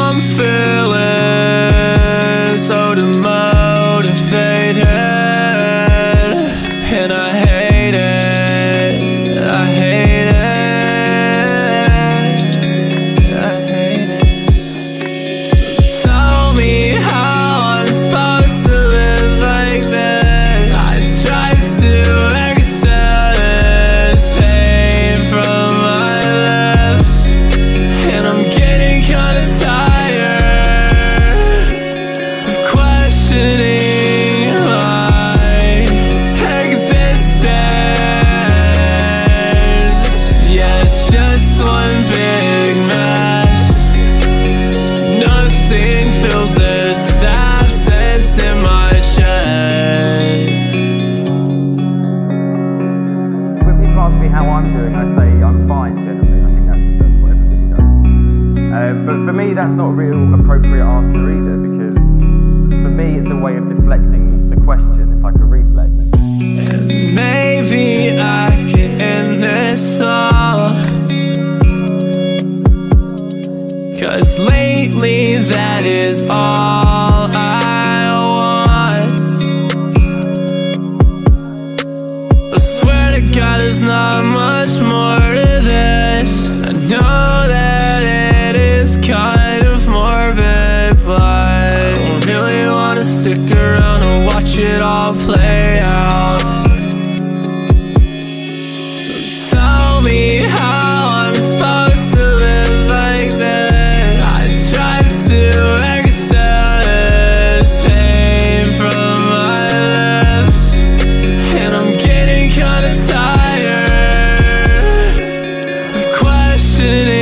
I'm feeling so demotivated, and I hate it, I hate it, I hate it. So tell me how I'm supposed to live like this. I try to exhale this pain from my lips, and I'm getting kinda tired of questioning my existence. Yeah, it's just one big mess. Nothing fills this absence in my chest. When people ask me how I'm doing, I say I'm fine generally. I think that's what everybody does. But for me, that's not a real appropriate answer either, because for me, it's a way of deflecting the question. It's like a reflex. And maybe I can end this all, 'cause lately that is all I want. I swear to God there's not much more to this. I know that it is kind of morbid, but I don't really wanna stick around and watch it all play out. So tell me how I'm supposed to live like this. I try to exhale this pain from my lips, and I'm getting kinda tired of questioning